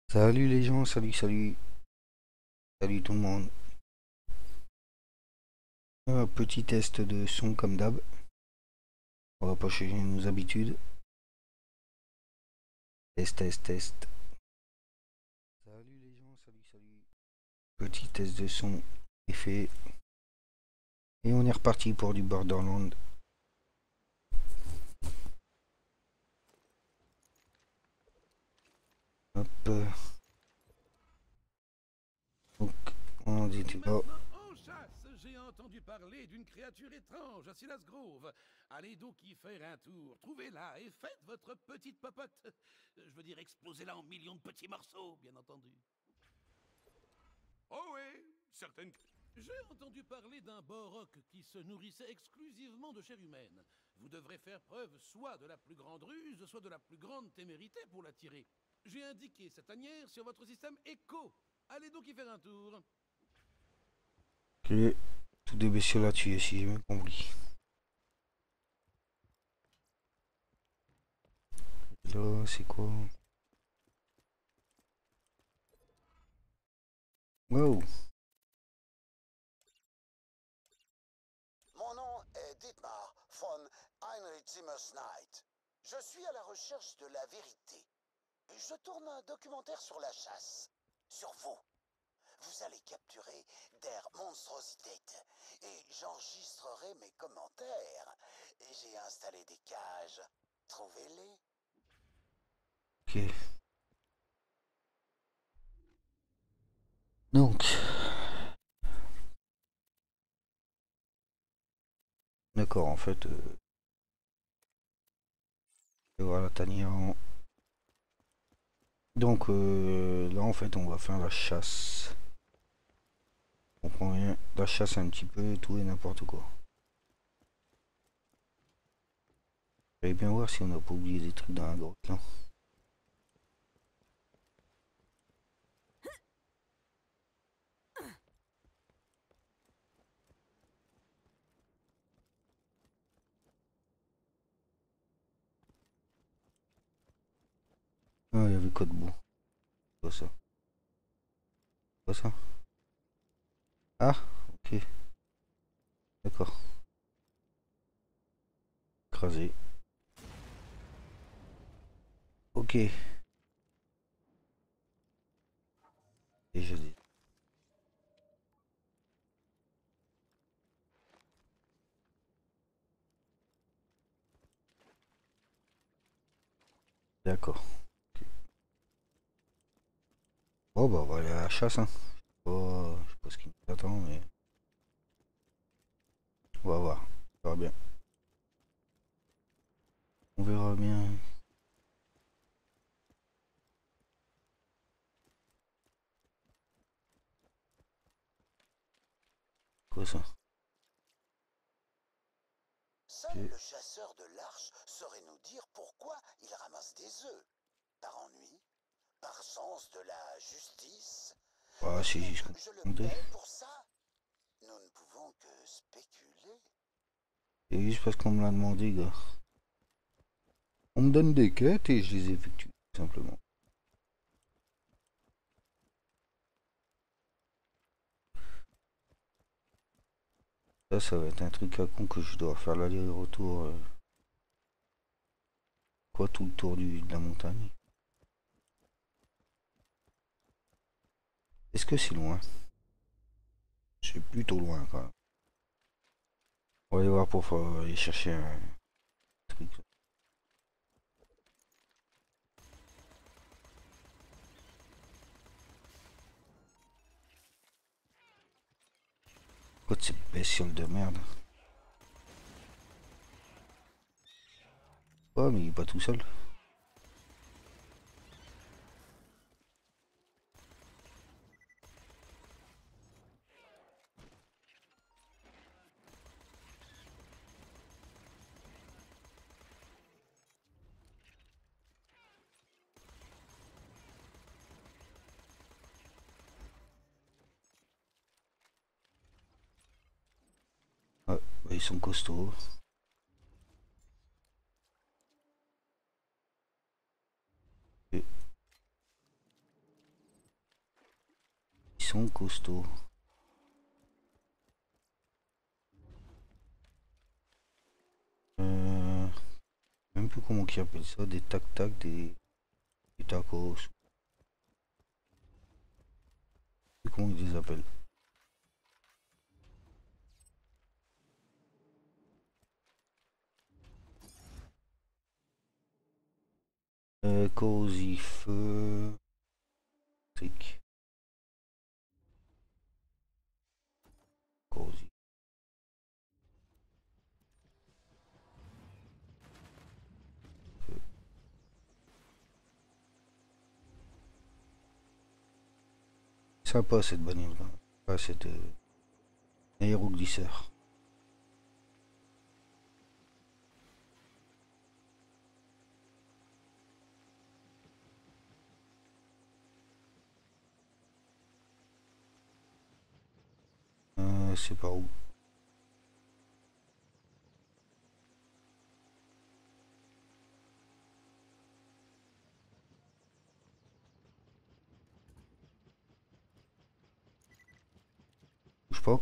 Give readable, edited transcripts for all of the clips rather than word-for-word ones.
Salut les gens, salut tout le monde. Un petit test de son comme d'hab. On va pas changer nos habitudes. Test. Salut les gens, salut. Petit test de son est fait. Et on est reparti pour du Borderland. Hop. Donc, on était là. En chasse, j'ai entendu parler d'une créature étrange à Silas Grove. Allez donc y faire un tour, trouvez-la et faites votre petite popote. Je veux dire, explosez-la en millions de petits morceaux, bien entendu. Oh oui, certaines... J'ai entendu parler d'un Borok qui se nourrissait exclusivement de chair humaine. Vous devrez faire preuve soit de la plus grande ruse, soit de la plus grande témérité pour l'attirer. J'ai indiqué cette tanière sur votre système Echo. Allez donc y faire un tour. Ok. Tout des bestioles à tuer si j'ai bien compris. Là, c'est quoi? Wow. Mon nom est Dietmar von Heinrich Zimmersnight. Je suis à la recherche de la vérité. Je tourne un documentaire sur la chasse. Sur vous. Vous allez capturer der Monstrosität et j'enregistrerai mes commentaires. J'ai installé des cages. Trouvez-les. Ok. Donc. D'accord, en fait. Voilà, tanière en... Donc là en fait on va faire la chasse. On comprend rien. La chasse un petit peu tout et n'importe quoi. J'allais bien voir si on n'a pas oublié des trucs dans la grotte là. Ah il y avait quoi de beau? Quoi ça? Quoi ça? Ah ok. D'accord. Écrasé. Ok. Déjà dit. D'accord. Ok. Bon bah on va aller à la chasse hein. Je sais pas ce qui nous attend mais on va voir. On verra bien. On verra bien. Quoi ça? Seul Ok. le chasseur de l'arche saurait nous dire pourquoi il ramasse des œufs. Par ennui, par sens de la justice. Ah Est-ce c'est que juste qu'on je le peut demander. paye pour ça? Nous ne pouvons que spéculer. C'est juste parce qu'on me l'a demandé gars. On me donne des quêtes et je les effectue, tout simplement. Ça va être un truc à con que je dois faire l'aller-retour. Quoi, tout le tour de la montagne. Est-ce que c'est loin? C'est plutôt loin quand même. On va aller voir pour aller chercher un truc. Quoi de ces bestioles de merde? Oh mais il est pas tout seul. Ouais, bah, ils sont costauds. Et sont costauds. Même plus comment qu'ils appellent ça, des tac-tac, des tacos. Je sais plus comment ils les appellent. Cosy feu. Trick. Cosy. Sympa cette bagnole là. Pas cette aéroglisseur. C'est par où? Bouge pas.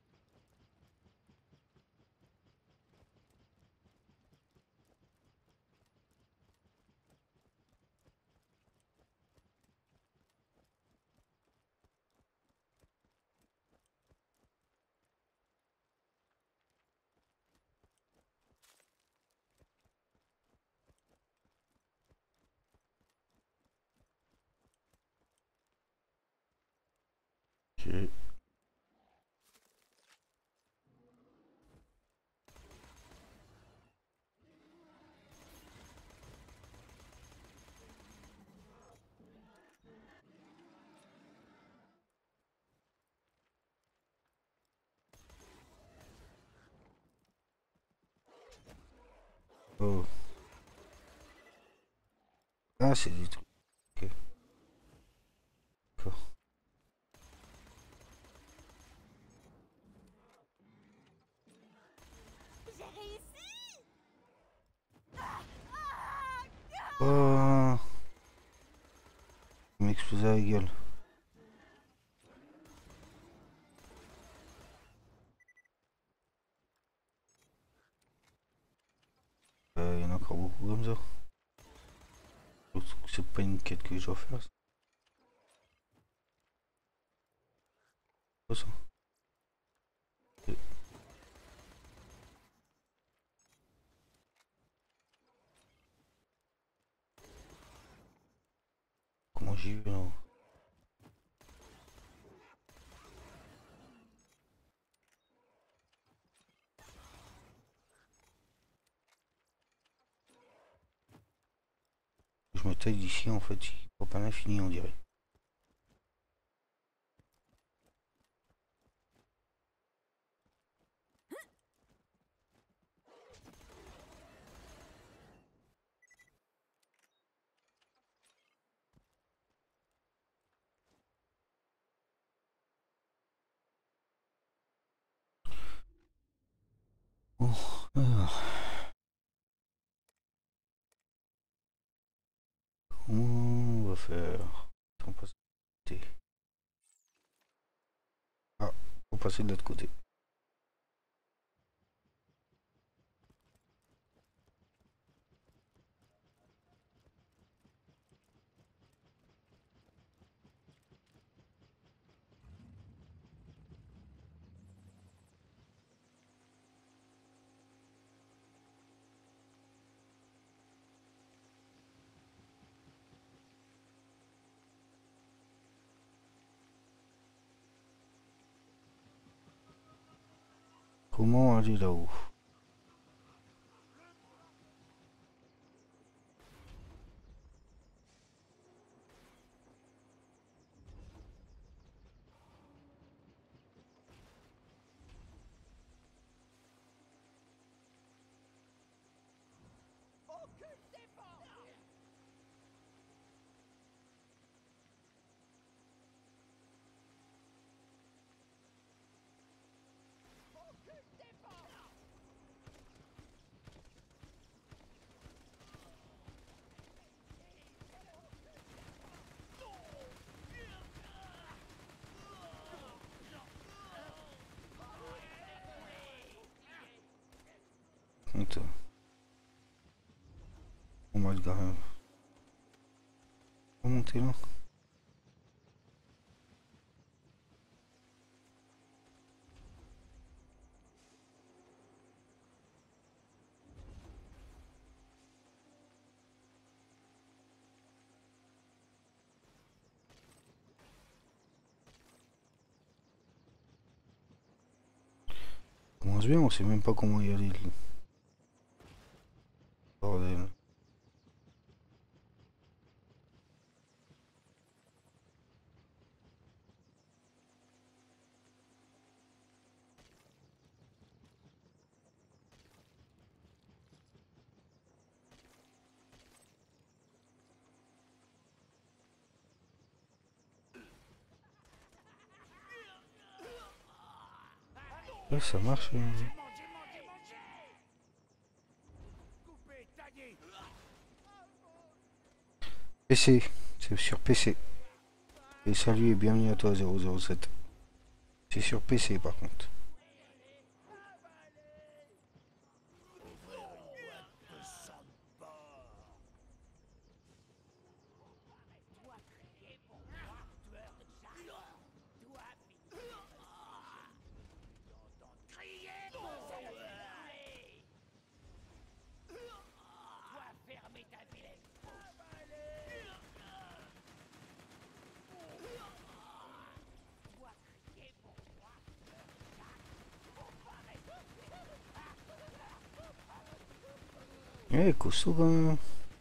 Ok. Oh. Ah, c'est des trucs. Ok. D'accord. J'ai réussi. Oh. Il m'a explosé la gueule. Il y en a encore beaucoup comme ça. C'est pas une quête que je dois faire. C'est pas ça. Ok. Comment j'y vais là? Je me taille d'ici en fait, il faut pas l'infini on dirait. Bon, alors, comment on va faire? On passe de l'autre côté. Ah, faut passer de l'autre côté. Comment aller là-haut? contre. On va le gars. On va monter là. On commence bien, on sait même pas comment y aller. Bordel. Ouais, ça marche. PC, c'est sur PC. Et salut et bienvenue à toi 007. C'est sur PC par contre. Eh, Kosovo.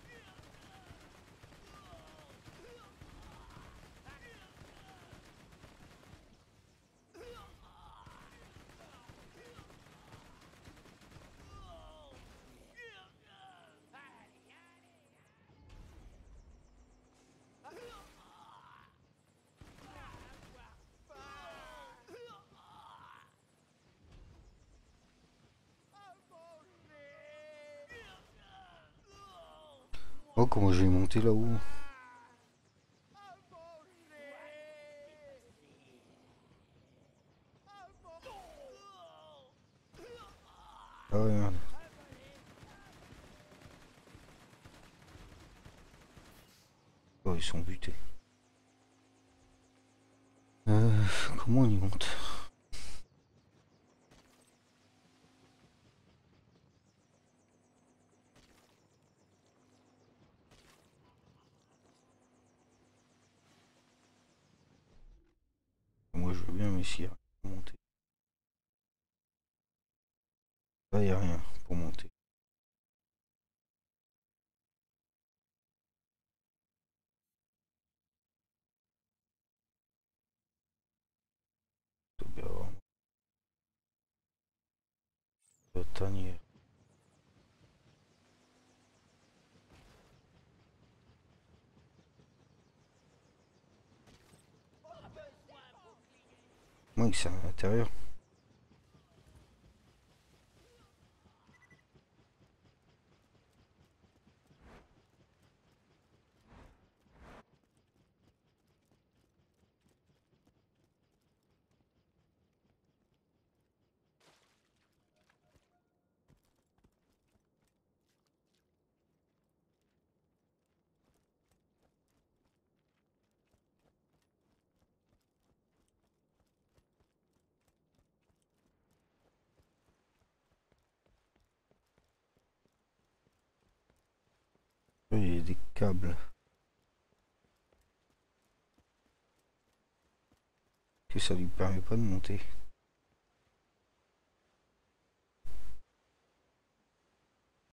Oh, comment je vais monter là-haut? Ah ouais, merde. Oh, ils sont butés. Comment on y monte? Moi je veux bien, mais s'il y a rien pour monter. Là, il n'y a rien pour monter. Faut bien avoir la tanière. Moi, c'est à l'intérieur. Il y a des câbles. Que ça lui permet pas de monter.